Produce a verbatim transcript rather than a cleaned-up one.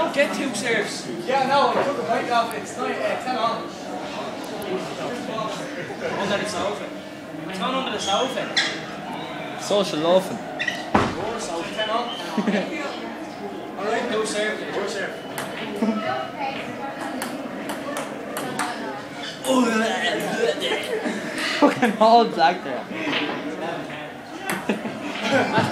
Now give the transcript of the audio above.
don't get two serves. Yeah, no, I took a bite off it. It's nine, uh, ten on. Under the sofa. It's gone under the sofa. Social loafing. More sofa. Ten on. Alright, two serves. Two serves. Fucking all black there.